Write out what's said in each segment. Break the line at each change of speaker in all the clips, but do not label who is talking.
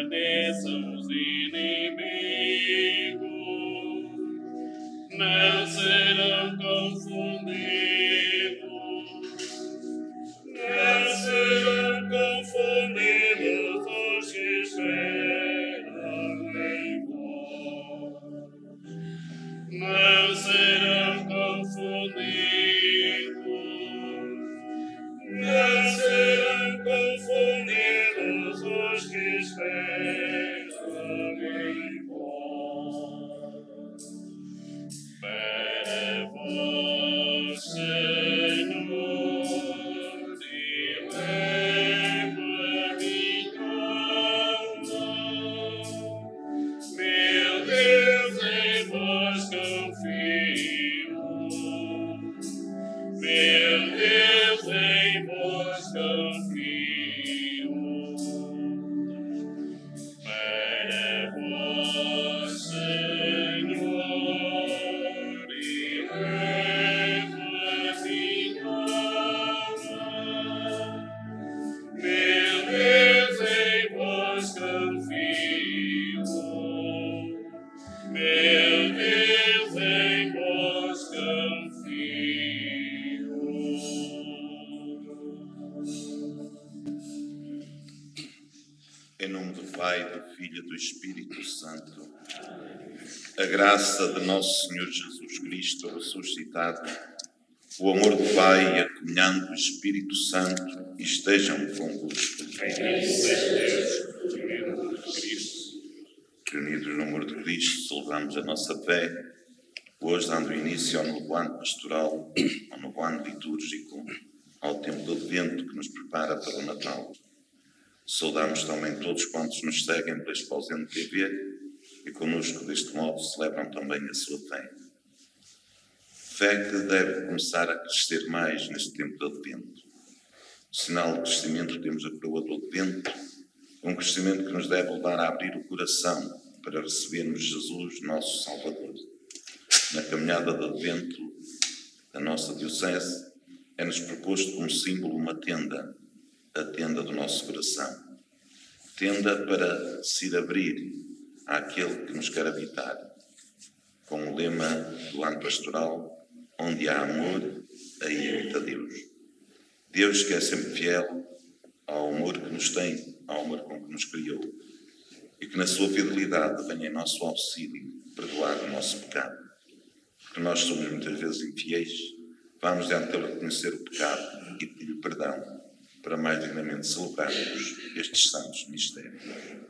encarneçam os inimigos, não serão confundidos, não serão confundidos os que esperam em vós, não serão confundidos, não serão confundidos os que esperam em vós. Para vós, Senhor, e levo a minha alma. Meu Deus, em vós confio. Meu Deus, em vós confio. Para vós, Senhor, e levo a minha alma. Meu Deus, em vós confio. Meu Deus, em vós confio.
Em nome do Pai, do Filho e do Espírito Santo, a graça de nosso Senhor Jesus Cristo ressuscitado, o amor do Pai e a comunhão do Espírito Santo estejam convosco. Reunidos no amor de Cristo, celebramos a nossa fé, hoje dando início ao novo ano pastoral, ao novo ano litúrgico, ao tempo do Advento que nos prepara para o Natal. Saudamos também todos quantos nos seguem pela Esposende TV e connosco deste modo celebram também a sua fé. Fé que deve começar a crescer mais neste tempo de Advento. O sinal de crescimento temos a coroa do Advento, um crescimento que nos deve levar a abrir o coração para recebermos Jesus, nosso Salvador. Na caminhada de Advento da nossa Diocese, é-nos proposto como símbolo uma tenda, a tenda do nosso coração. Tenda para se ir abrir àquele que nos quer habitar, com o lema do ano pastoral, onde há amor, aí habita Deus. Deus que é sempre fiel ao amor que nos tem, ao amor com que nos criou, e que na sua fidelidade venha em nosso auxílio perdoar o nosso pecado. Porque nós somos muitas vezes infiéis, vamos diante dele reconhecer o pecado e pedir perdão, para mais dignamente celebrarmos estes santos mistérios.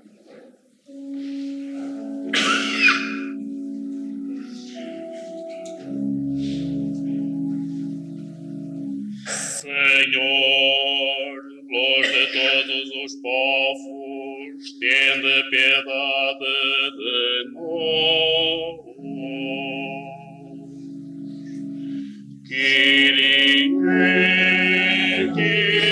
Senhor, luz de todos os povos, tende piedade de nós. Kyrie, Kyrie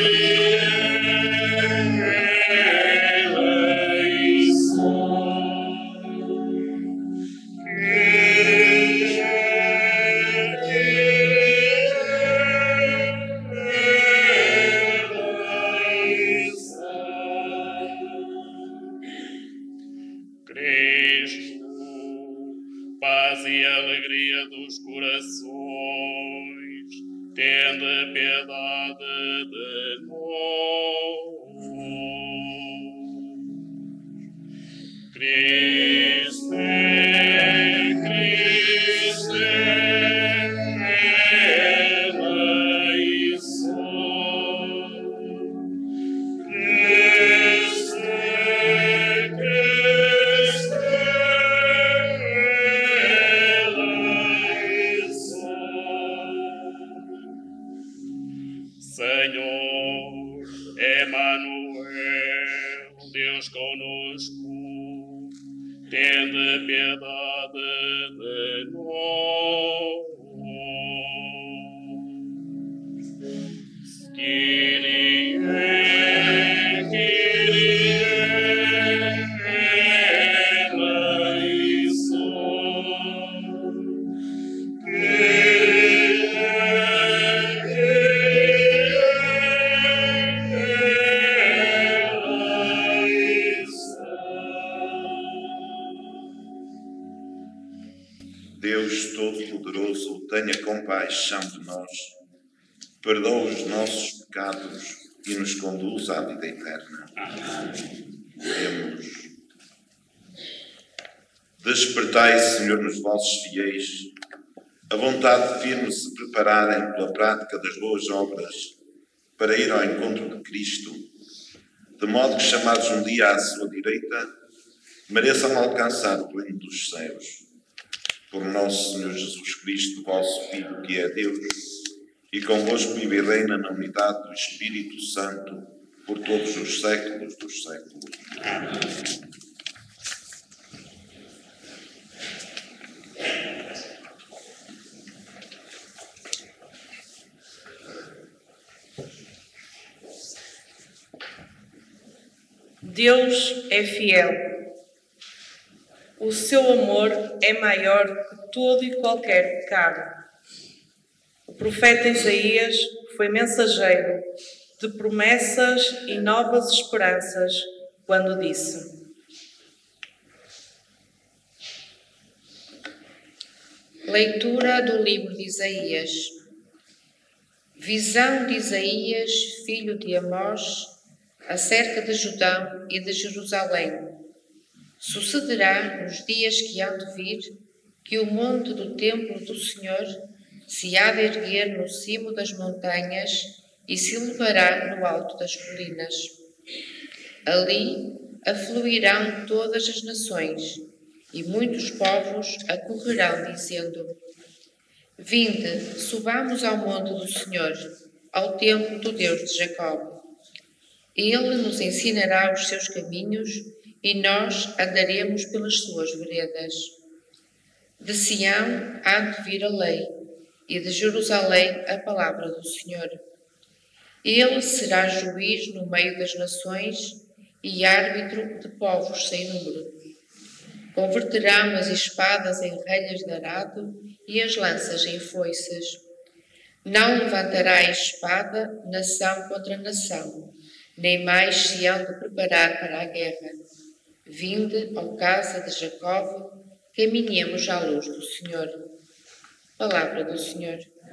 paz e alegria dos corações, tende piedade de nós. Cristo, Cristo, Senhor, Emmanuel, Deus conosco, tende piedade de nós. Kyrie, Kyrie eleison.
Todo-Poderoso, tenha compaixão de nós, perdoa os nossos pecados e nos conduz à vida eterna. Oremos. Despertai, Senhor, nos vossos fiéis, a vontade firme de se prepararem pela prática das boas obras para ir ao encontro de Cristo, de modo que, chamados um dia à sua direita, mereçam alcançar o reino dos céus. Por nosso Senhor Jesus Cristo, vosso Filho, que é Deus, e convosco vive e reina na unidade do Espírito Santo, por todos os séculos dos séculos. Amém.
Deus é fiel. O seu amor é maior que todo e qualquer pecado. O profeta Isaías foi mensageiro de promessas e novas esperanças quando disse:
Leitura do livro de Isaías. Visão de Isaías, filho de Amós, acerca de Judá e de Jerusalém. Sucederá nos dias que hão de vir que o monte do templo do Senhor se há de erguer no cimo das montanhas e se elevará no alto das colinas. Ali afluirão todas as nações e muitos povos acorrerão, dizendo: Vinde, subamos ao monte do Senhor, ao templo do Deus de Jacó. Ele nos ensinará os seus caminhos e nós andaremos pelas suas veredas. De Sião há de vir a lei e de Jerusalém a palavra do Senhor. Ele será juiz no meio das nações e árbitro de povos sem número. Converterão as espadas em relhas de arado e as lanças em foices. Não levantará espada nação contra nação, nem mais se hão de preparar para a guerra. Vinde, ó casa de Jacó, caminhemos à luz do Senhor. Palavra do Senhor.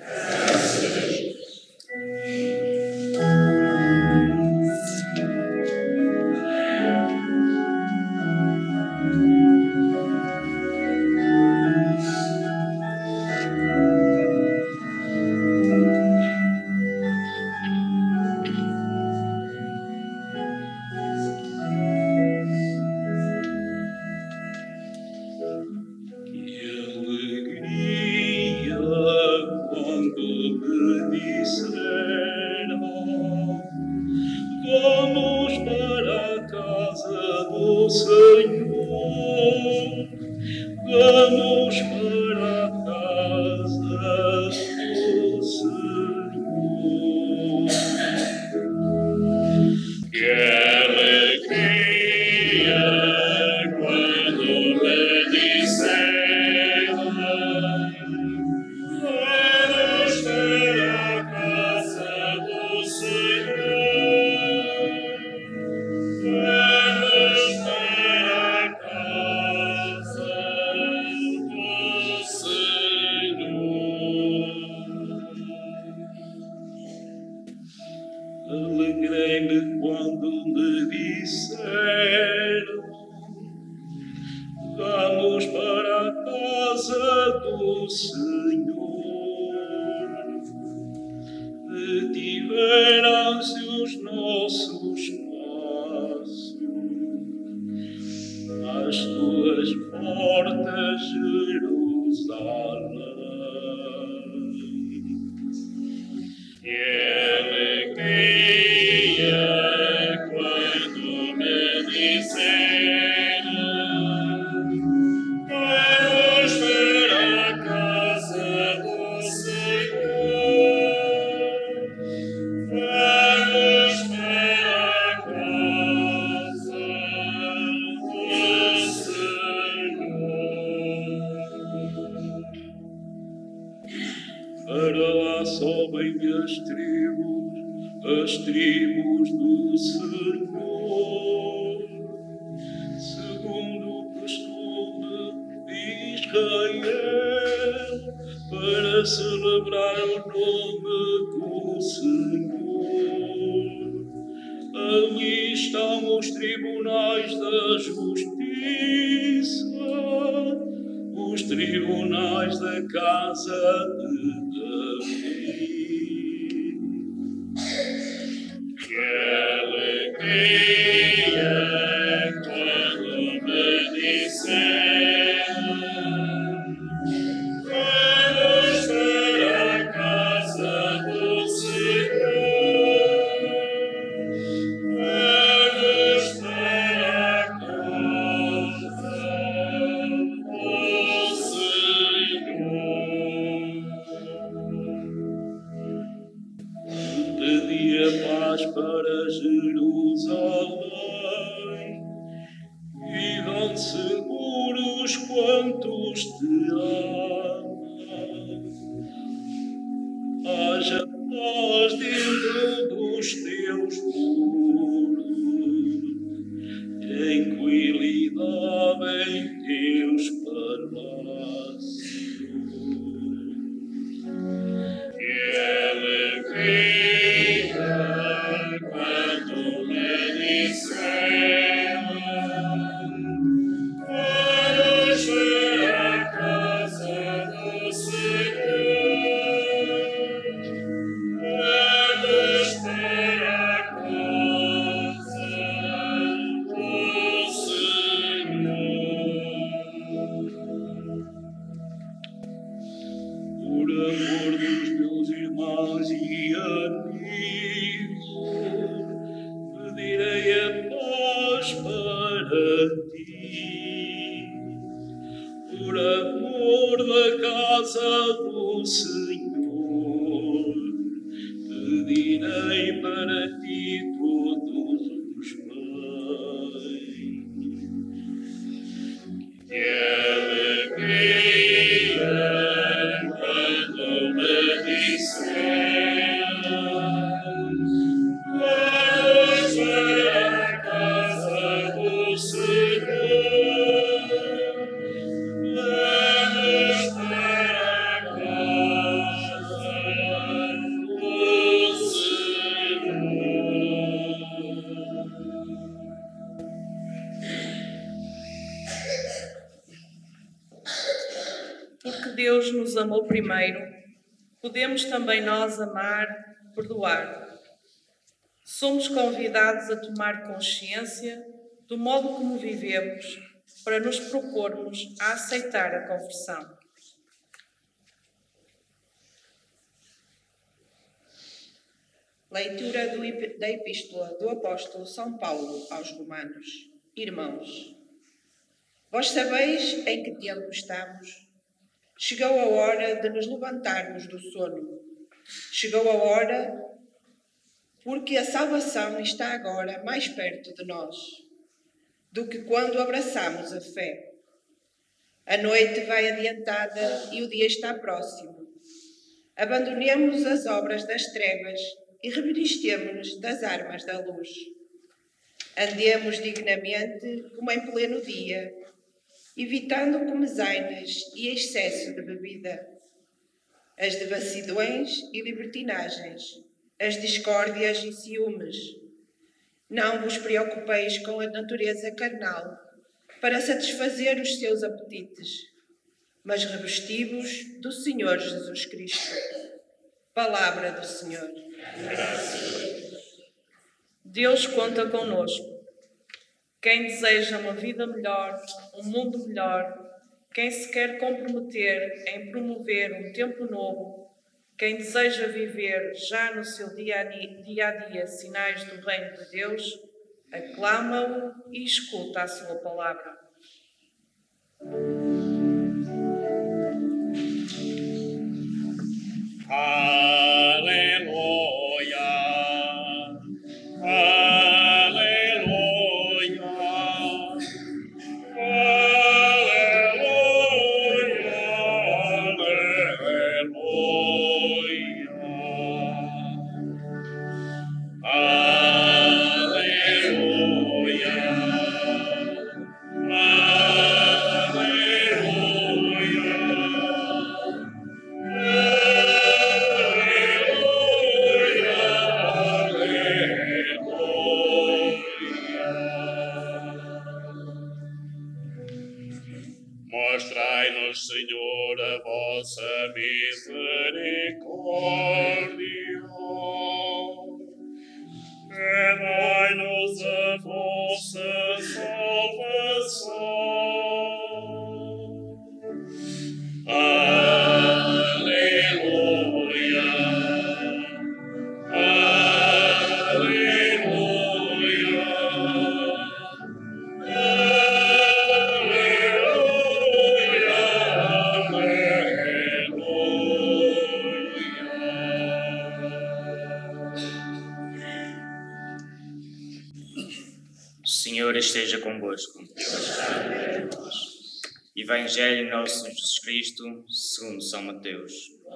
Vamos para a casa do Senhor, vamos para a casa do Senhor. Que alegria quando me disseram: vamos para a casa do Senhor. Alegrei-me quando me disseram: vamos para a casa do Senhor. Detiveram-se os nossos passos às tuas portas, Jerusalém. Que alegria quando me disseram: vamos para a casa do Senhor, vamos para a casa do Senhor. Para lá sobem as tribos do Senhor, segundo o costume de Israel, celebrar o nome do Senhor. Ali estão os tribunais da justiça, os tribunais da casa de Davi. Que alegria quando me disseram: vamos para a casa do Senhor, vamos para a casa do Senhor. Pedi a paz para Jerusalém e dão seguros quantos te amam. Haja paz dentro dos teus muros, tranquilidade em teus palácios. Que alegria quando me disseram: vamos para a casa do Senhor, vamos para a casa do Senhor. Por amor dos meus irmãos e amigos, pedirei a paz para ti. Por amor da casa do Senhor, pedirei para ti todos os bens. Que alegria quando me disseram: vamos para a casa do Senhor, vamos para a casa do Senhor.
Porque Deus nos amou primeiro, podemos também nós amar, perdoar. Somos convidados a tomar consciência do modo como vivemos para nos propormos a aceitar a conversão.
Leitura da Epístola do Apóstolo São Paulo aos Romanos. Irmãos, vós sabeis em que tempo estamos. Chegou a hora de nos levantarmos do sono. Chegou a hora porque a salvação está agora mais perto de nós do que quando abraçamos a fé. A noite vai adiantada e o dia está próximo. Abandonemos as obras das trevas e revestemo-nos das armas da luz. Andemos dignamente como em pleno dia, evitando comezainas e excesso de bebida, as devassidões e libertinagens, as discórdias e ciúmes. Não vos preocupeis com a natureza carnal para satisfazer os seus apetites, mas revesti-vos do Senhor Jesus Cristo. Palavra do Senhor.
Deus conta conosco. Quem deseja uma vida melhor, um mundo melhor, quem se quer comprometer em promover um tempo novo, quem deseja viver já no seu dia a dia sinais do reino de Deus, aclama-o e escuta a sua palavra.
Aleluia, aleluia, aleluia. Senhor, a vossa misericórdia. Dai-nos a vossa salvação. Aleluia. Aleluia.
O Senhor esteja convosco. Evangelho de nosso Senhor Jesus Cristo, segundo São Mateus.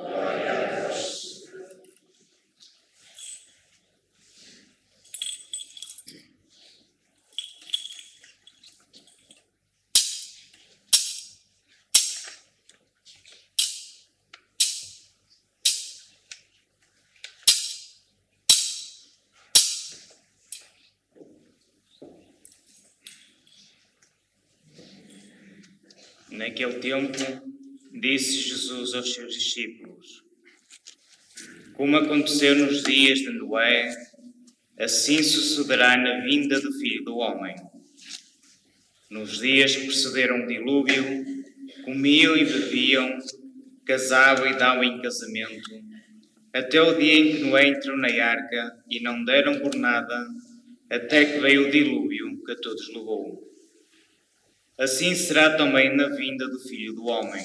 Naquele tempo, disse Jesus aos seus discípulos: como aconteceu nos dias de Noé, assim sucederá na vinda do Filho do Homem. Nos dias que precederam o dilúvio, comiam e bebiam, casavam e davam em casamento, até o dia em que Noé entrou na arca, e não deram por nada, até que veio o dilúvio que a todos levou. Assim será também na vinda do Filho do Homem.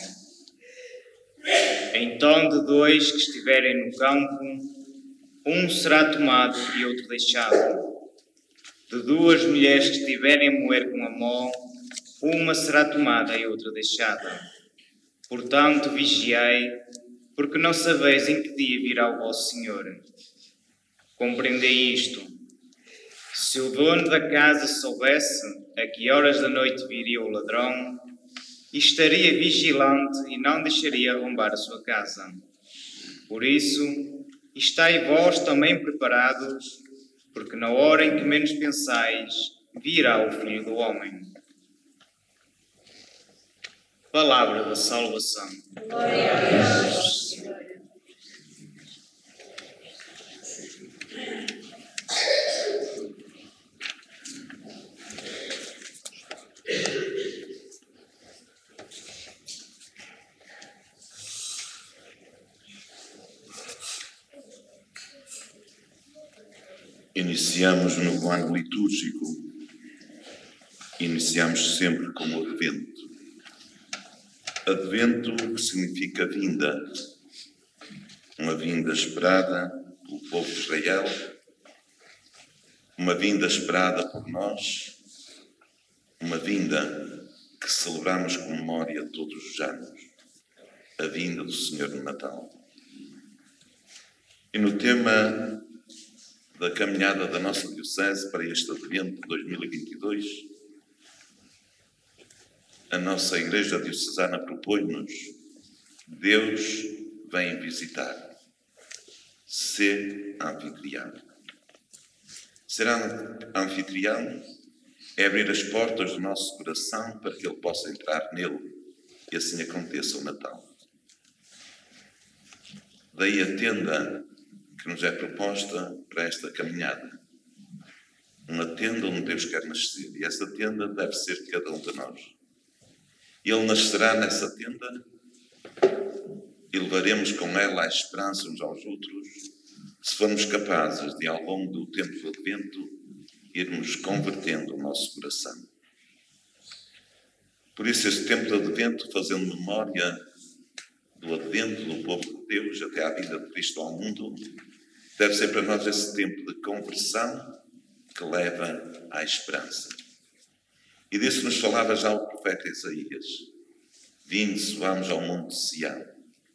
Então, de dois que estiverem no campo, um será tomado e outro deixado. De duas mulheres que estiverem a moer com amor, uma será tomada e outra deixada. Portanto, vigiai, porque não sabeis em que dia virá o vosso Senhor. Compreendei isto. Se o dono da casa soubesse a que horas da noite viria o ladrão, estaria vigilante e não deixaria arrombar a sua casa. Por isso, estai vós também preparados, porque na hora em que menos pensais, virá o Filho do Homem. Palavra da salvação.
Glória a Deus.
Iniciamos no ano litúrgico, iniciamos sempre com o Advento. Advento que significa vinda, uma vinda esperada pelo povo de Israel, uma vinda esperada por nós, uma vinda que celebramos com memória todos os anos, a vinda do Senhor no Natal. E no tema da caminhada da nossa Diocese para este Advento de 2022, a nossa Igreja Diocesana propõe-nos: Deus vem visitar, ser anfitrião. Ser anfitrião é abrir as portas do nosso coração para que Ele possa entrar nele e assim aconteça o Natal. Daí a tenda que nos é proposta para esta caminhada. Uma tenda onde Deus quer nascer. E essa tenda deve ser de cada um de nós. Ele nascerá nessa tenda e levaremos com ela a esperança uns aos outros, se formos capazes de, ao longo do tempo do Advento, irmos convertendo o nosso coração. Por isso, este tempo do Advento, fazendo memória do Advento do povo de Deus até à vinda de Cristo ao mundo, deve ser para nós esse tempo de conversão que leva à esperança. E disso nos falava já o profeta Isaías. Vinde, subamos ao monte de Sião.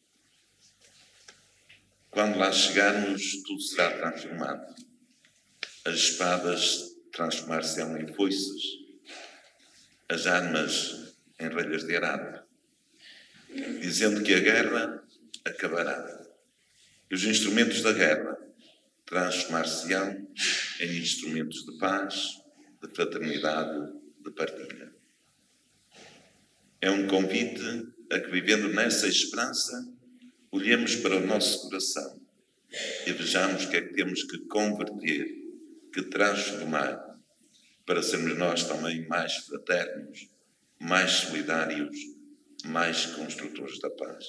Quando lá chegarmos, tudo será transformado. As espadas transformar-se-ão em foices, as armas em relhas de arado, dizendo que a guerra acabará. E os instrumentos da guerra transformar-se-ão em instrumentos de paz, de fraternidade, de partilha. É um convite a que, vivendo nessa esperança, olhemos para o nosso coração e vejamos o que é que temos que converter, que transformar, para sermos nós também mais fraternos, mais solidários, mais construtores da paz.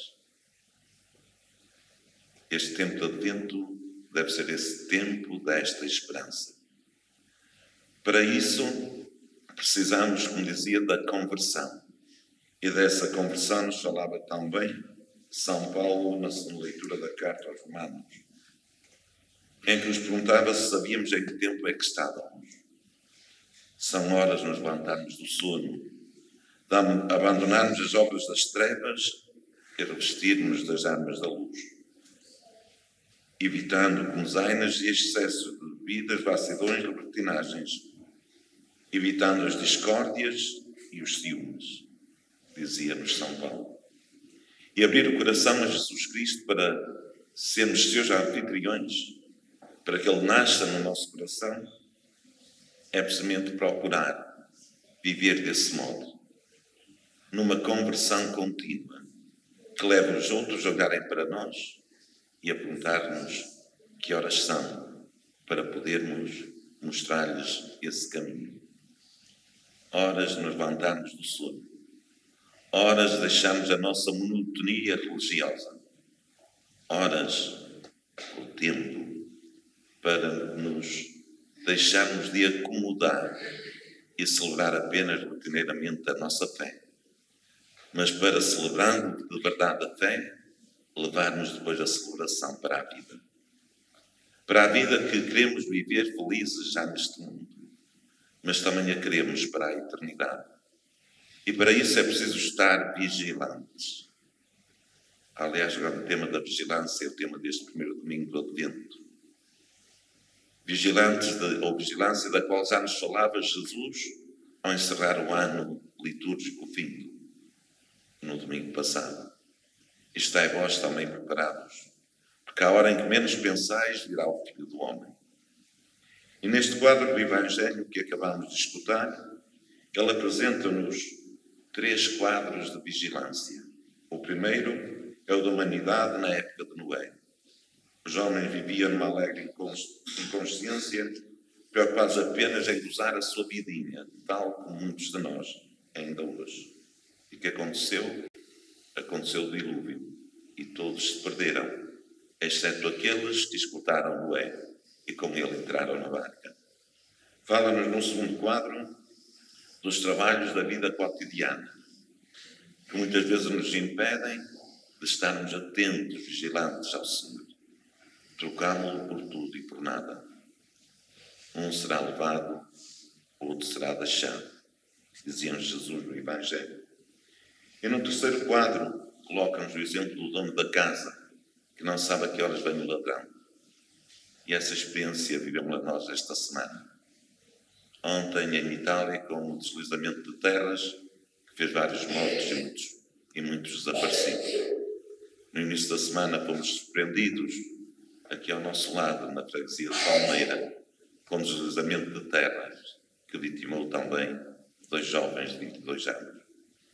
Este tempo de Advento deve ser esse tempo desta esperança. Para isso, precisamos, como dizia, da conversão. E dessa conversão nos falava também São Paulo na segunda leitura da carta aos Romanos, em que nos perguntava se sabíamos em que tempo é que estávamos. São horas de nos levantarmos do sono, de abandonarmos as obras das trevas e revestirmos das armas da luz, evitando guloseimas e excesso de bebidas, vacilões, libertinagens, evitando as discórdias e os ciúmes, dizia-nos São Paulo. E abrir o coração a Jesus Cristo para sermos seus anfitriões, para que Ele nasça no nosso coração, é precisamente procurar viver desse modo, numa conversão contínua, que leve os outros a olharem para nós e a perguntar-nos que horas são, para podermos mostrar-lhes esse caminho. Horas de nos levantarmos do sono, horas de deixarmos a nossa monotonia religiosa, horas, o tempo, para nos deixarmos de acomodar e celebrar apenas rotineiramente a nossa fé, mas para, celebrando de verdade a fé, levar-nos depois a celebração para a vida. Para a vida que queremos viver felizes já neste mundo, mas também a queremos para a eternidade. E para isso é preciso estar vigilantes. Aliás, o grande tema da vigilância é o tema deste primeiro domingo do Advento. Ou vigilância da qual já nos falava Jesus ao encerrar o ano litúrgico findo, no domingo passado. Estai vós também preparados, porque à hora em que menos pensais virá o Filho do Homem. E neste quadro do Evangelho que acabamos de escutar, ele apresenta-nos 3 quadros de vigilância. O primeiro é o da humanidade na época de Noé. Os homens viviam numa alegre inconsciência, preocupados apenas em gozar a sua vidinha, tal como muitos de nós ainda hoje. E o que aconteceu? Aconteceu o dilúvio, e todos se perderam, exceto aqueles que escutaram Noé e com ele entraram na barca. Fala-nos no segundo quadro dos trabalhos da vida cotidiana, que muitas vezes nos impedem de estarmos atentos, vigilantes ao Senhor. Trocámo-lo por tudo e por nada. Um será levado, outro será deixado, dizia Jesus no Evangelho. E no terceiro quadro, coloca-nos o exemplo do dono da casa, que não sabe a que horas vem o ladrão. E essa experiência vivemos nós esta semana. Ontem, em Itália, com o deslizamento de terras, que fez vários mortos e muitos desaparecidos. No início da semana fomos surpreendidos, aqui ao nosso lado, na freguesia de Palmeira, com o deslizamento de terras, que vitimou também 2 jovens de 22 anos.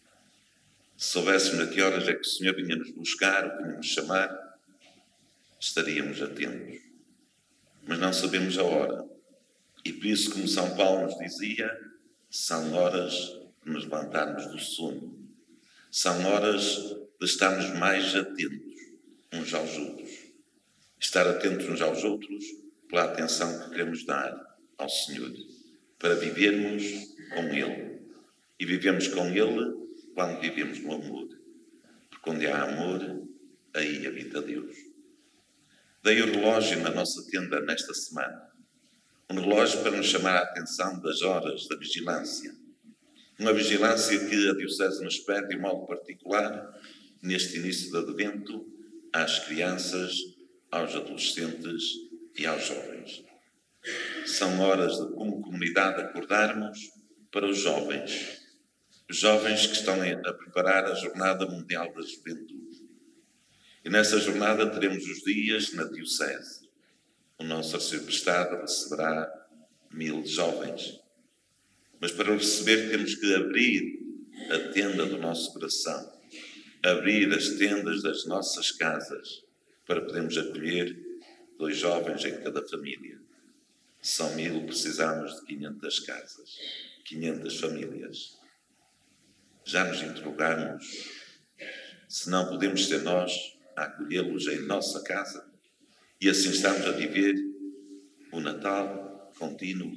Se soubéssemos a que horas é que o Senhor vinha nos buscar, ou vinha nos chamar, estaríamos atentos. Mas não sabemos a hora. E por isso, como São Paulo nos dizia, são horas de nos levantarmos do sono. São horas de estarmos mais atentos uns aos outros. Estar atentos uns aos outros pela atenção que queremos dar ao Senhor, para vivermos com Ele. E vivemos com Ele quando vivemos no amor. Porque onde há amor, aí habita Deus. Dei o relógio na nossa tenda nesta semana. Um relógio para nos chamar a atenção das horas da vigilância. Uma vigilância que a Diocese nos pede de modo particular, neste início de Advento, às crianças, aos adolescentes e aos jovens. São horas de, como comunidade, acordarmos para os jovens que estão a preparar a Jornada Mundial da Juventude. E nessa jornada teremos os dias na Diocese. O nosso arcebispado receberá 1000 jovens. Mas para o receber temos que abrir a tenda do nosso coração, abrir as tendas das nossas casas para podermos acolher 2 jovens em cada família. São 1000, precisamos de 500 casas, 500 famílias. Já nos interrogamos se não podemos ser nós a acolhê-los em nossa casa e assim estamos a viver o Natal contínuo.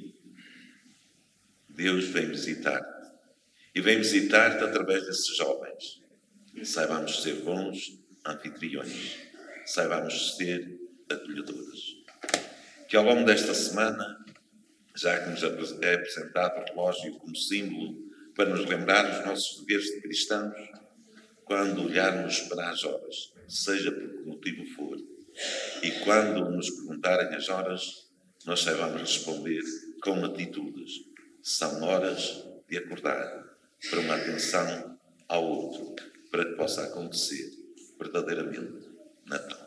Deus vem visitar-te e vem visitar-te através desses jovens. Saibamos ser bons anfitriões, saibamos ser acolhedores. Que ao longo desta semana, já que nos é apresentado o relógio como símbolo para nos lembrar os nossos deveres de cristãos, quando olharmos para as horas, seja por que motivo for, e quando nos perguntarem as horas, nós saibamos responder com atitudes. São horas de acordar para uma atenção ao outro, para que possa acontecer verdadeiramente Natal.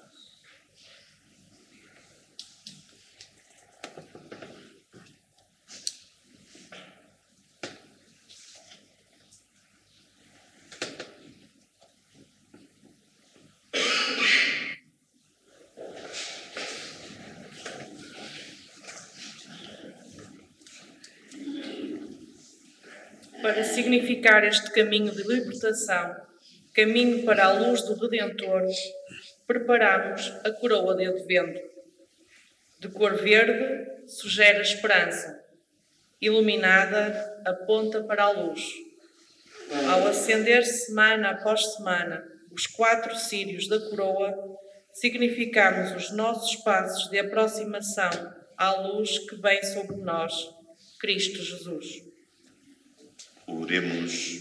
Para significar este caminho de libertação, caminho para a luz do Redentor, preparamos a coroa de advento. De cor verde, sugere a esperança. Iluminada, aponta para a luz. Ao acender semana após semana os 4 círios da coroa, significamos os nossos passos de aproximação à luz que vem sobre nós, Cristo Jesus.
Oremos.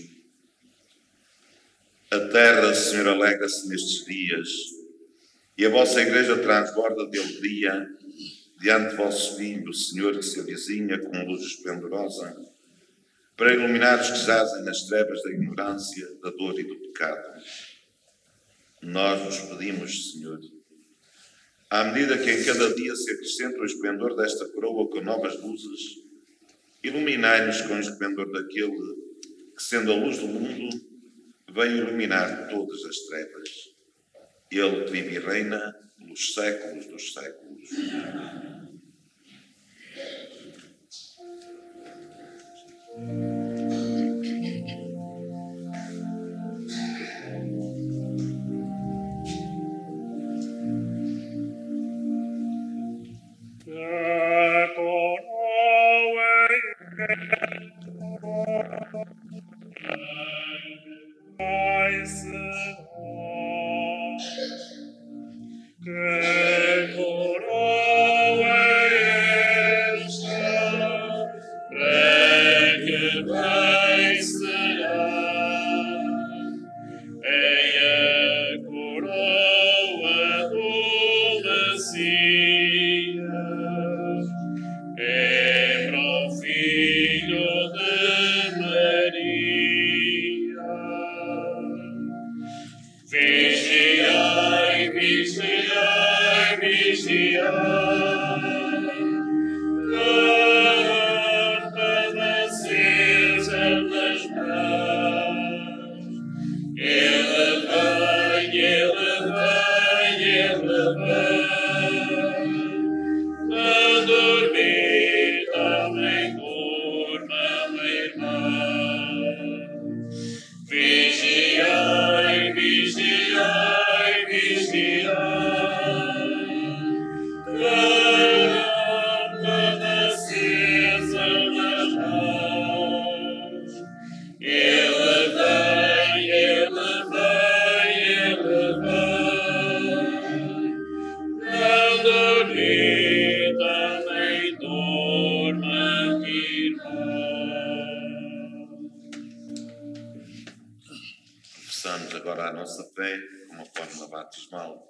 A terra, Senhor, alegra-se nestes dias e a vossa Igreja transborda de alegria diante de vosso Filho, Senhor, que se avizinha com luz esplendorosa para iluminar os que jazem nas trevas da ignorância, da dor e do pecado. Nós vos pedimos, Senhor, à medida que em cada dia se acrescenta o esplendor desta coroa com novas luzes, iluminai-nos com o esplendor daquele que, sendo a luz do mundo, vem iluminar todas as trevas. Ele que vive e reina pelos séculos dos séculos. Confessamos agora a nossa fé como forma batismal.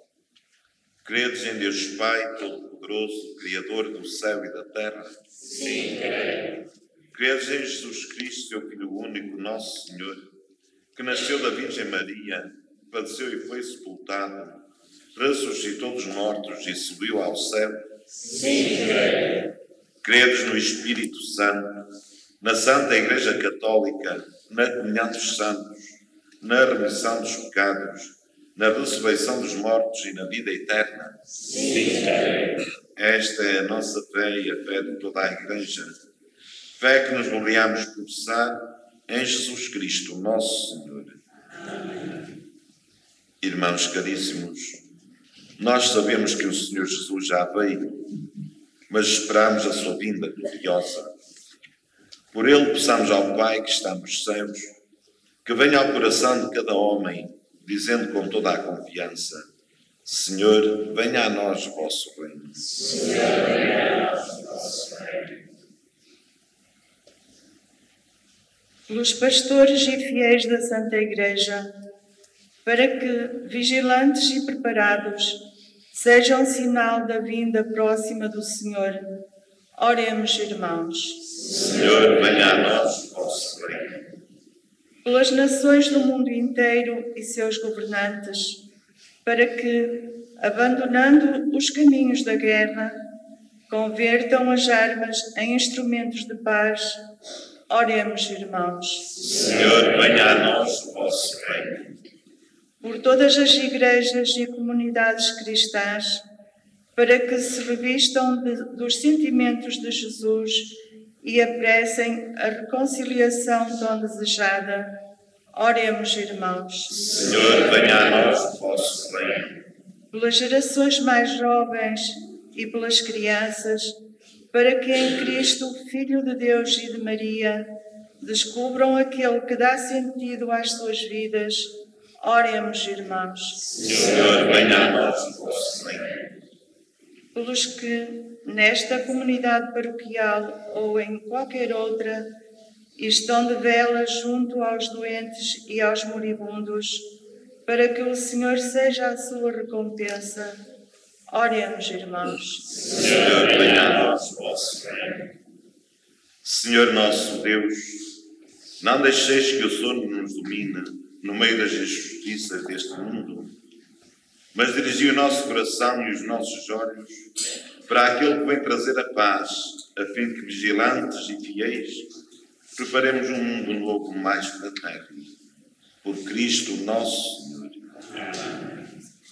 Credes em Deus Pai Todo-Poderoso, Criador do céu e da terra?
Sim, creio.
Credes em Jesus Cristo, seu Filho único, nosso Senhor, que nasceu da Virgem Maria, padeceu e foi sepultado, ressuscitou dos mortos e subiu ao céu?
Sim, creio.
Credes no Espírito Santo, na Santa Igreja Católica, na comunhão dos santos, na remissão dos pecados, na ressurreição dos mortos e na vida eterna? Esta é a nossa fé e a fé de toda a Igreja. Fé que nos gloriamos professar em Jesus Cristo, nosso Senhor. Irmãos caríssimos, nós sabemos que o Senhor Jesus já veio, mas esperamos a sua vinda gloriosa. Por ele peçamos ao Pai que está nos céus, que venha ao coração de cada homem, dizendo com toda a confiança: Senhor, venha a nós o vosso reino.
Senhor, venha a nós o vosso reino.
Pelos pastores e fiéis da Santa Igreja, para que, vigilantes e preparados, sejam sinal da vinda próxima do Senhor. Oremos, irmãos.
Senhor, venha a nós o vosso reino.
Pelas nações do mundo inteiro e seus governantes, para que, abandonando os caminhos da guerra, convertam as armas em instrumentos de paz. Oremos, irmãos.
Senhor, venha a nós o vosso reino.
Por todas as igrejas e comunidades cristãs, para que se revistam dos sentimentos de Jesus e apressem a reconciliação tão desejada. Oremos, irmãos.
Senhor, venha a nós o vosso reino.
Pelas gerações mais jovens e pelas crianças, para que em Cristo, Filho de Deus e de Maria, descubram aquele que dá sentido às suas vidas. Oremos, irmãos.
Senhor, venha a nós o vosso reino.
Pelos que, nesta comunidade paroquial ou em qualquer outra, estão de vela junto aos doentes e aos moribundos, para que o Senhor seja a sua recompensa. Oremos, irmãos.
Senhor, venha a nós o vosso reino. Senhor nosso Deus, não deixeis que o sono nos domine no meio das injustiças deste mundo, mas dirigi o nosso coração e os nossos olhos para aquele que vem trazer a paz, a fim de que, vigilantes e fiéis, preparemos um mundo novo mais fraterno. Por Cristo nosso Senhor. Amém.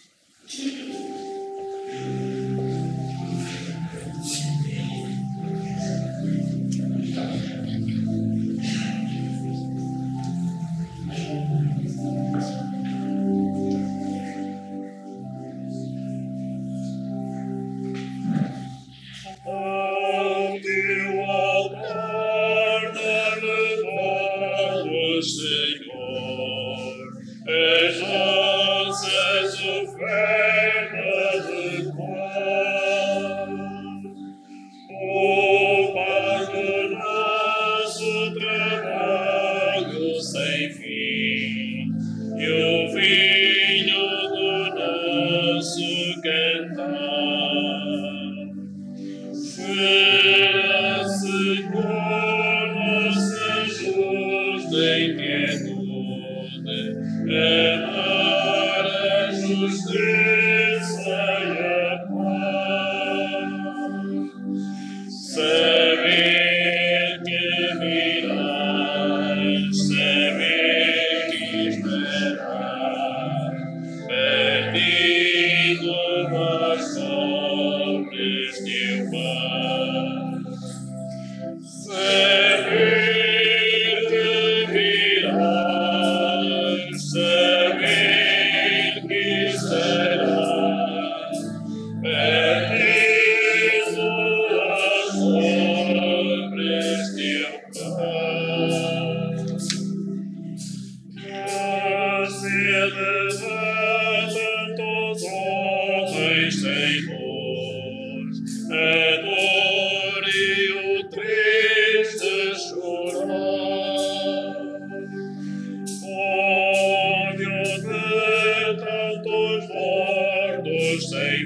Sem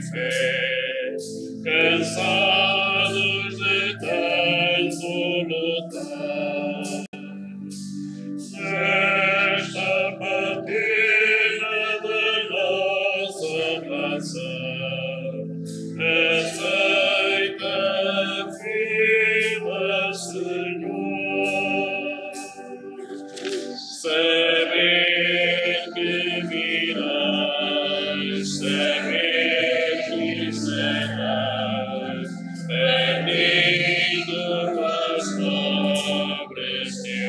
fé, cansados de tanto lutar.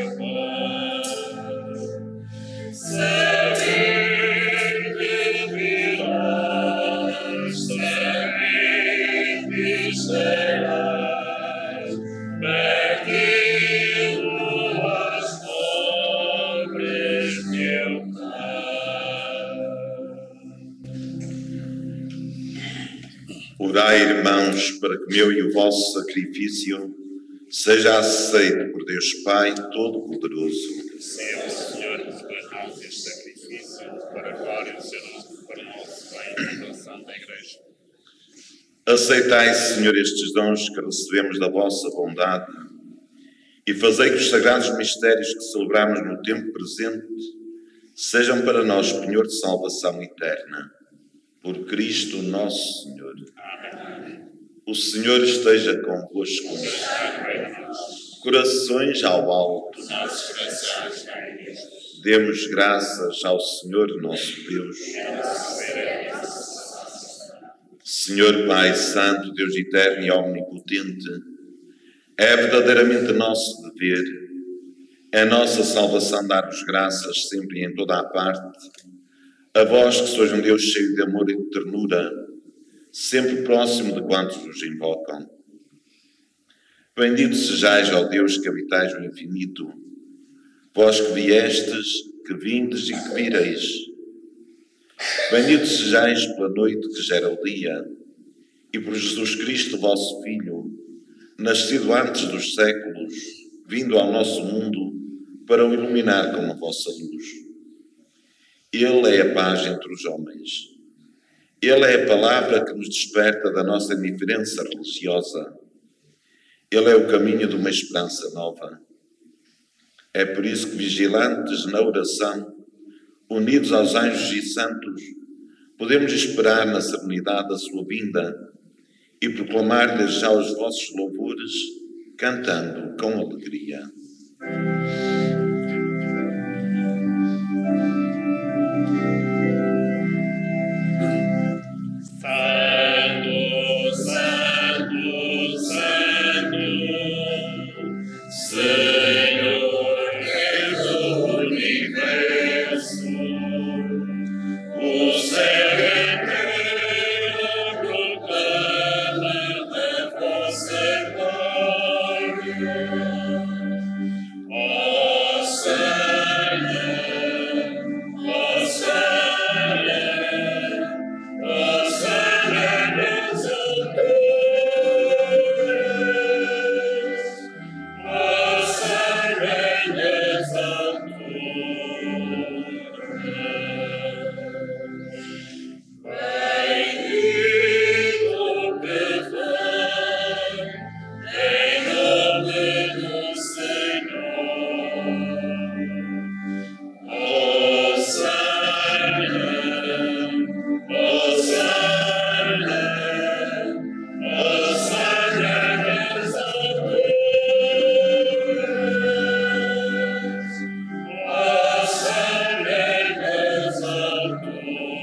Orai, irmãos, para que o meu e o vosso sacrifício seja aceito por Deus Pai Todo-Poderoso.
Receba, Senhor, sobre nós este sacrifício, para a glória do seu nome, para o nosso bem e para a Santa Igreja.
Aceitai, Senhor, estes dons que recebemos da vossa bondade e fazei que os sagrados mistérios que celebramos no tempo presente sejam para nós penhor de salvação eterna. Por Cristo nosso Senhor.
Amém.
O Senhor esteja convosco. Corações ao alto.
Nossos corações caem.
Demos graças ao Senhor nosso Deus. Senhor Pai Santo, Deus eterno e omnipotente, é verdadeiramente nosso dever, é nossa salvação dar-vos graças sempre e em toda a parte, a vós que sois um Deus cheio de amor e de ternura, sempre próximo de quantos vos invocam. Bendito sejais, ó Deus, que habitais o infinito, vós que viestes, que vindes e que vireis. Bendito sejais pela noite que gera o dia, e por Jesus Cristo, vosso Filho, nascido antes dos séculos, vindo ao nosso mundo para o iluminar com a vossa luz. Ele é a paz entre os homens. Ele é a palavra que nos desperta da nossa indiferença religiosa. Ele é o caminho de uma esperança nova. É por isso que, vigilantes na oração, unidos aos anjos e santos, podemos esperar na serenidade da sua vinda e proclamar desde já os vossos louvores, cantando com alegria.
Santo, Santo, Santo, Senhor Deus do universo, o céu inteiro proclama a vossa glória. Hosana, Hosana, Hosana nas alturas, Hosana nas alturas. Bendito que vem em nome do Senhor. Hosana, Hosana, Hosana nas alturas, Hosana nas alturas.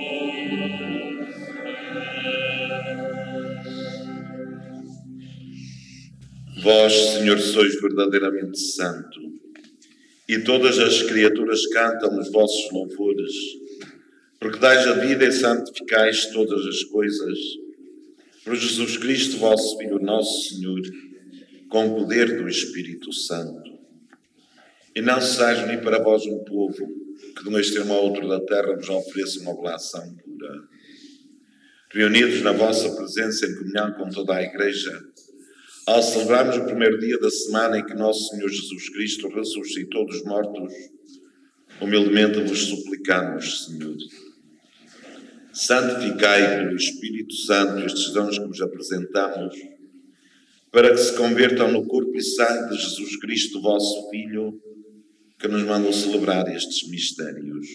Vós, Senhor, sois verdadeiramente santo, e todas as criaturas cantam os vossos louvores, porque dais a vida e santificais todas as coisas, por Jesus Cristo, vosso Filho, nosso Senhor, com o poder do Espírito Santo. E não cessais unir para vós um povo, que de um extremo ao outro da terra vos ofereça uma oblação pura. Reunidos na vossa presença em comunhão com toda a Igreja, ao celebrarmos o primeiro dia da semana em que nosso Senhor Jesus Cristo ressuscitou dos mortos, humildemente vos suplicamos, Senhor, santificai pelo Espírito Santo estes dons que vos apresentamos, para que se convertam no corpo e sangue de Jesus Cristo, vosso Filho, que nos mandou celebrar estes mistérios.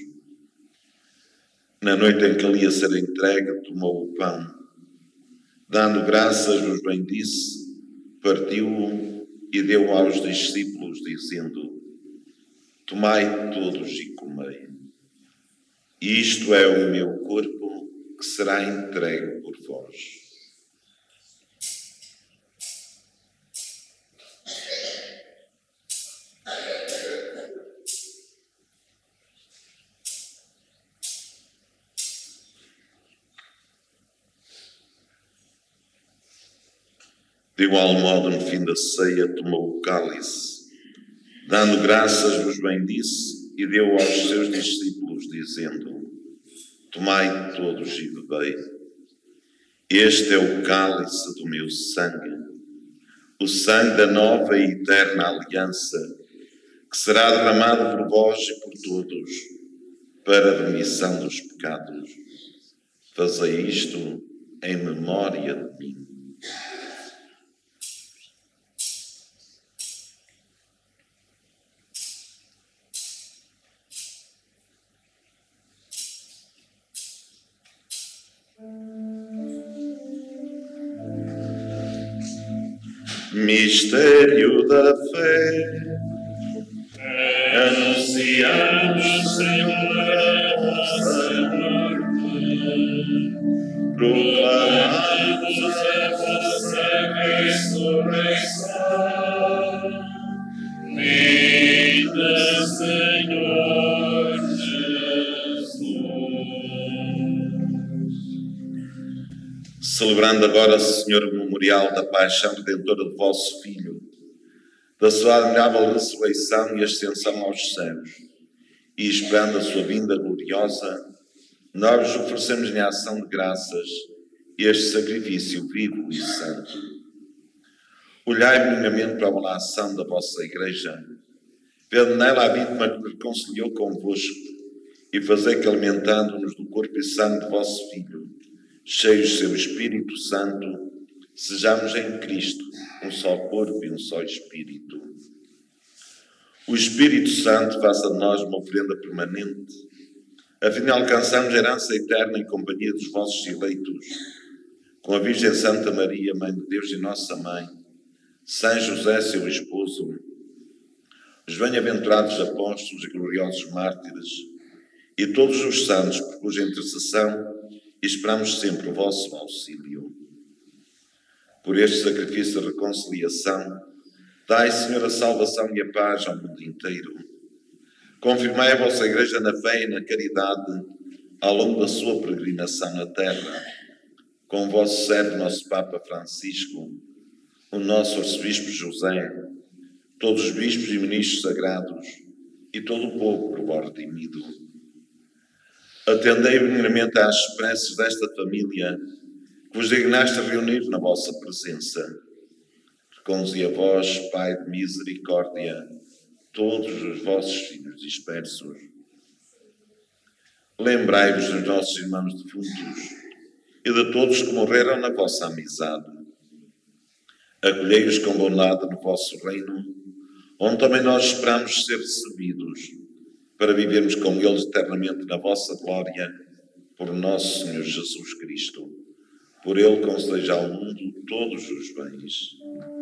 Na noite em que ele ia ser entregue, tomou o pão, dando graças, vos bendisse, partiu-o e deu aos discípulos, dizendo: tomai todos e comei. Isto é o meu corpo, que será entregue por vós. De igual modo, no fim da ceia, tomou o cálice, dando graças, vos bendisse e deu aos seus discípulos, dizendo: tomai todos e bebei. Este é o cálice do meu sangue, o sangue da nova e eterna aliança, que será derramado por vós e por todos, para a remissão dos pecados. Fazei isto em memória de mim. Mistério da fé. Anunciamos, Senhor, a vossa morte, proclamamos a vossa ressurreição. Vinda, Senhor Jesus. Celebrando agora, Senhor, o memorial da paixão redentora do vosso Filho, da sua admirável ressurreição e ascensão aos céus, e esperando a sua vinda gloriosa, nós vos oferecemos em ação de graças este sacrifício vivo e santo. Olhai benignamente para a boa ação da vossa Igreja, vendo nela a vítima que nos reconciliou convosco, e fazei que, alimentando-nos do corpo e sangue de vosso Filho, cheios do seu Espírito Santo, sejamos em Cristo um só corpo e um só Espírito. O Espírito Santo faça de nós uma oferenda permanente, a fim de alcançarmos a herança eterna em companhia dos vossos eleitos, com a Virgem Santa Maria, Mãe de Deus e Nossa Mãe, São José, seu esposo, os bem-aventurados apóstolos e gloriosos mártires, e todos os santos por cuja intercessão esperamos sempre o vosso auxílio. Por este sacrifício de reconciliação, dai, Senhor, a salvação e a paz ao mundo inteiro. Confirmai a vossa Igreja na fé e na caridade ao longo da sua peregrinação na terra. Com o vosso servo, nosso Papa Francisco, o nosso arcebispo José, todos os bispos e ministros sagrados e todo o povo por vós redimido. Atendei benignamente às preces desta família que vos dignaste a reunir na vossa presença. Reconduzi a vós, Pai de misericórdia, todos os vossos filhos dispersos. Lembrai-vos dos nossos irmãos defuntos e de todos que morreram na vossa amizade. Acolhei-os com bondade no vosso reino, onde também nós esperamos ser recebidos, para vivermos com eles eternamente na vossa glória, por nosso Senhor Jesus Cristo. Por ele concedei ao mundo todos os bens.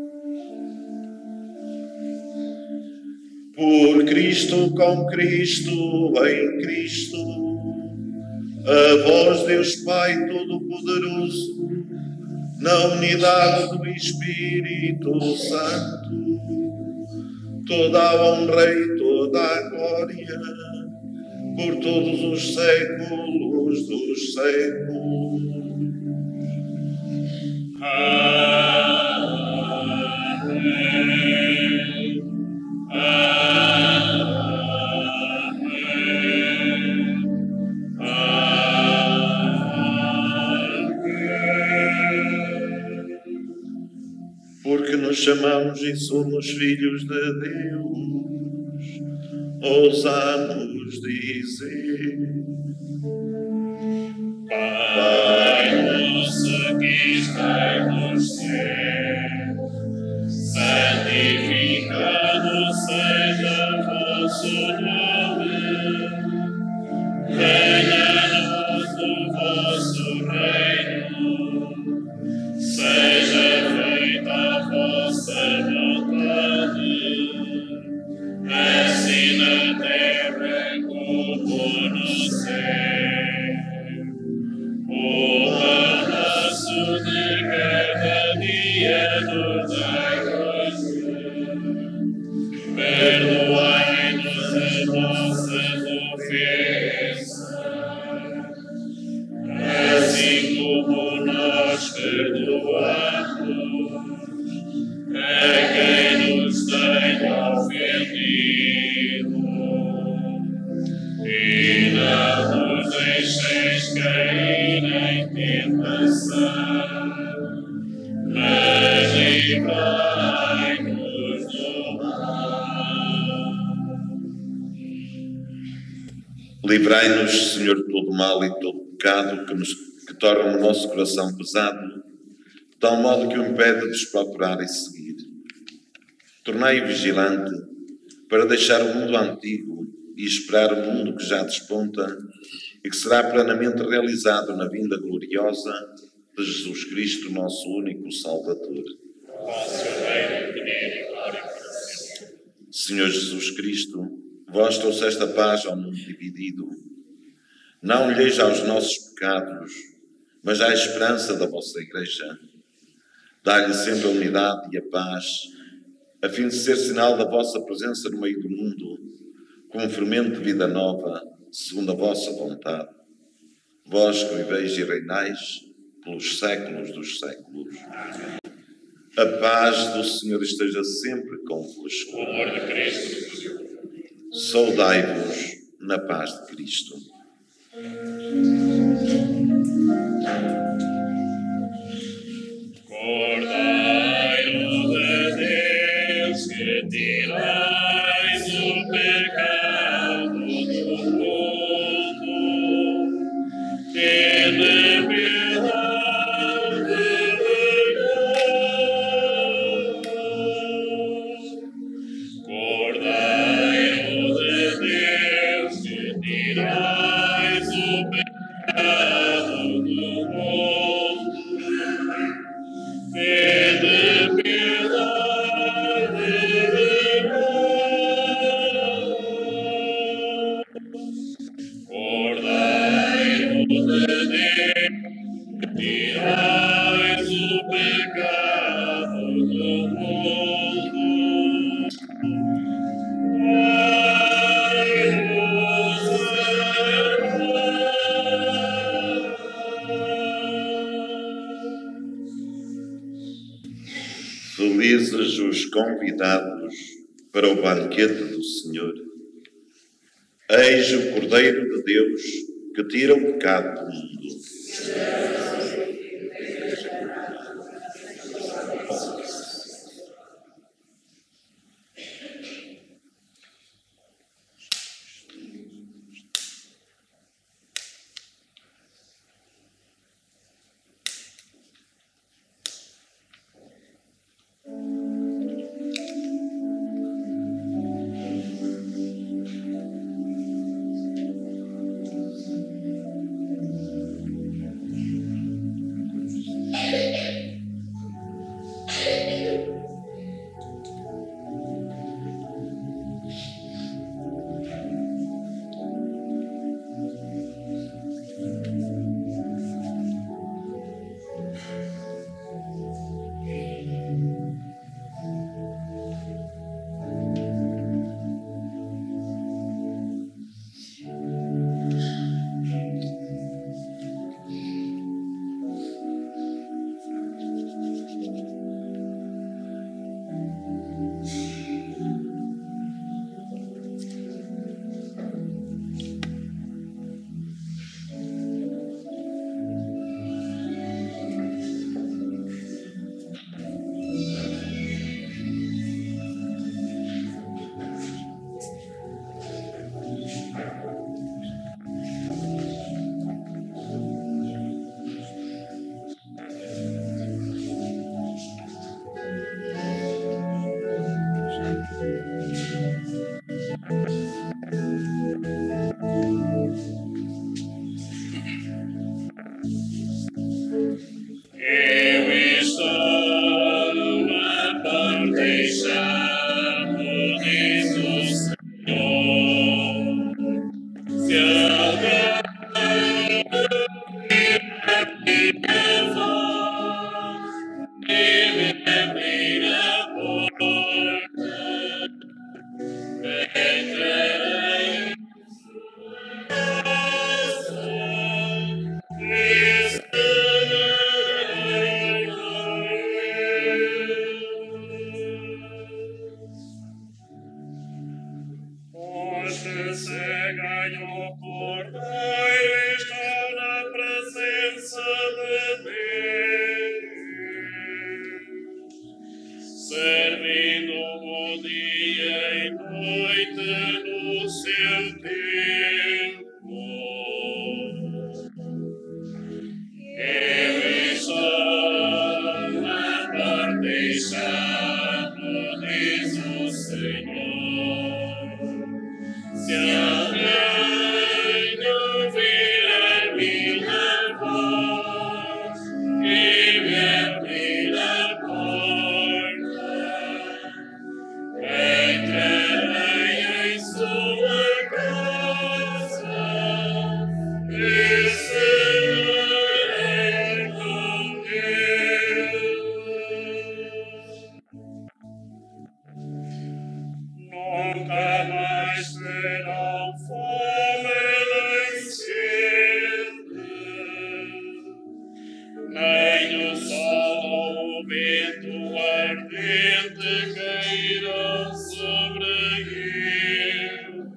Por Cristo, com Cristo, em Cristo, a vós, Deus Pai Todo-Poderoso, na unidade do Espírito Santo, toda a honra e toda a glória, por todos os séculos dos séculos. Amém. Amém. Amém. Porque nos chamamos e somos filhos de Deus, ousamos dizer: Pai nosso que estás nos céus, santificado seja o vosso nome. Venha a nós o vosso reino, seja feita a vossa vontade, assim na terra como no céu. O pão nosso de cada dia nos dai hoje. Perdoai-nos as nossas ofensas, assim como nós perdoamos Livrai-nos, Senhor, de todo mal e de todo pecado que torna o nosso coração pesado, de tal modo que o impede de nos procurar e seguir. Tornai-o vigilante para deixar o mundo antigo e esperar o mundo que já desponta e que será plenamente realizado na vinda gloriosa de Jesus Cristo, nosso único Salvador.
Vosso reino, poder e glória para sempre.
Senhor Jesus Cristo, vós trouxeste a paz ao mundo dividido. Não olheis aos nossos pecados, mas à esperança da vossa Igreja. Dá-lhe sempre a unidade e a paz, a fim de ser sinal da vossa presença no meio do mundo, como fermento de vida nova, segundo a vossa vontade. Vós que viveis e reinais pelos séculos dos séculos. A paz do Senhor esteja sempre convosco.
O amor de Cristo.
Saudai-vos na paz de Cristo.
Cordeiro de Deus, que tirais o pecado do mundo, tende piedade de nós. Cordeiro de Deus, que tirais o pecado do mundo, tende piedade de nós. Cordeiro de Deus, que tirais o pecado do mundo,
Felizes os convidados para o banquete do Senhor. Eis o Cordeiro de Deus que tira o pecado do mundo.
servindo o dia e noite no seu tempo. Eu estou a por deixar-me, diz o Senhor. Se alguém ouvir a minha voz e me abrir a porta, entrarei em sua casa e serei com Deus. Nunca mais terão fome nem sede, nem o sol ou o vento ardente cairão sobre eles.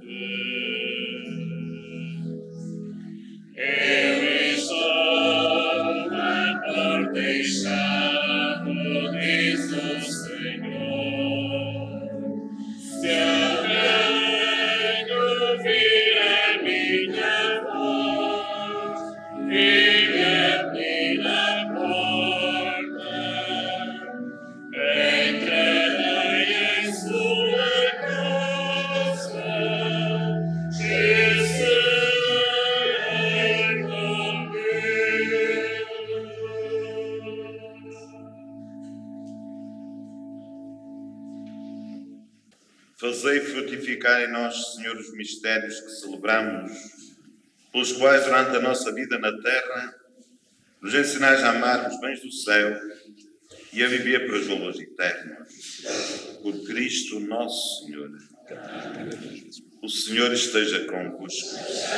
Eu estou a por deixar-me, diz o Senhor. Se alguém ouvir a minha voz e me abrir a porta, entrarei em sua casa e serei com Deus.
Fazei frutificar em nós, Senhor, os mistérios que celebramos, pelos quais, durante a nossa vida na terra, nos ensinais a amar os bens do céu e a viver para as louras eternas. Por Cristo nosso Senhor. O Senhor esteja convosco.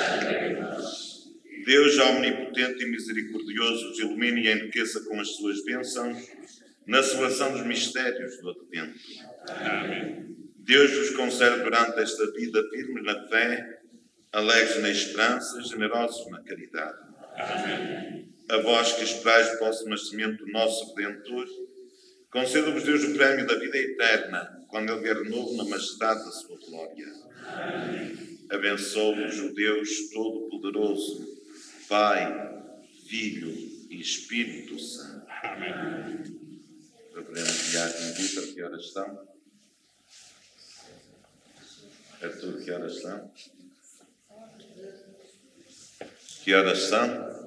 Deus omnipotente e misericordioso os ilumine e enriqueça com as suas bênçãos na celebração dos mistérios do Advento.
Amém.
Deus vos conserve durante esta vida firmes na fé, alegres na esperança, generosos na caridade.
Amém.
A vós que esperais o vosso nascimento do nosso Redentor, conceda-vos Deus o prémio da vida eterna, quando Ele vier de novo na majestade da sua glória. Abençoe-vos o Deus Todo-Poderoso, Pai, Filho e Espírito Santo.
Amém.
Reverendo Diácono Vitor, que horas são? Artur, que horas são? Que horas são?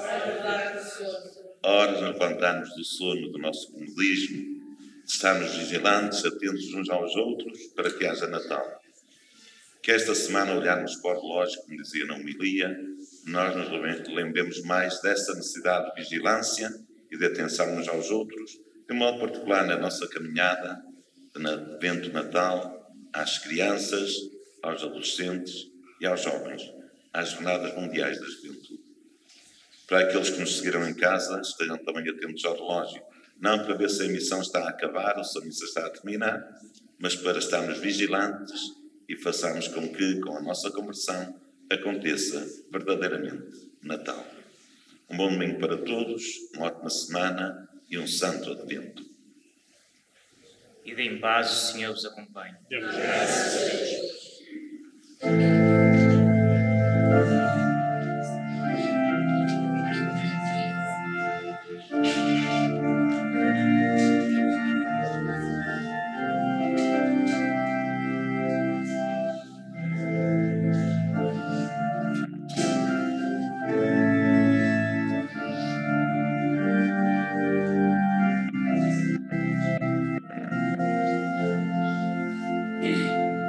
Horas de levantarmos do sono do nosso comodismo, de estarmos vigilantes, atentos uns aos outros, para que haja Natal. Que esta semana olharmos para o relógio, como dizia na homilia, nós nos lembremos mais dessa necessidade de vigilância e de atenção uns aos outros, de modo particular na nossa caminhada, no evento Natal, às crianças, aos adolescentes e aos jovens, às Jornadas Mundiais da Juventude. Para aqueles que nos seguiram em casa, estejam também atentos ao relógio, não para ver se a emissão está a acabar ou se a missa está a terminar, mas para estarmos vigilantes e façamos com que, com a nossa conversão, aconteça verdadeiramente Natal. Um bom domingo para todos, uma ótima semana e um santo Advento.
Ide em paz, o Senhor vos acompanhe.
Demos graças a Deus.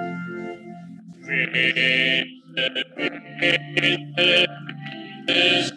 Is